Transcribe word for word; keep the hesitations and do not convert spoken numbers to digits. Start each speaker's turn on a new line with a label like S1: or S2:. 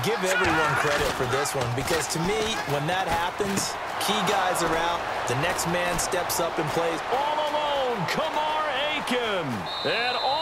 S1: give everyone credit for this one because, to me, when that happens, key guys are out, the next man steps up and plays.
S2: All alone, Kamar Aiken. And all